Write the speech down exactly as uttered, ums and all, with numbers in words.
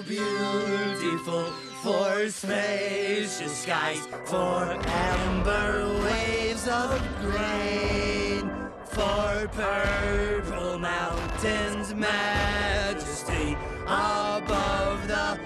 beautiful, for spacious skies, for amber waves of grain, for purple mountains, majesty above the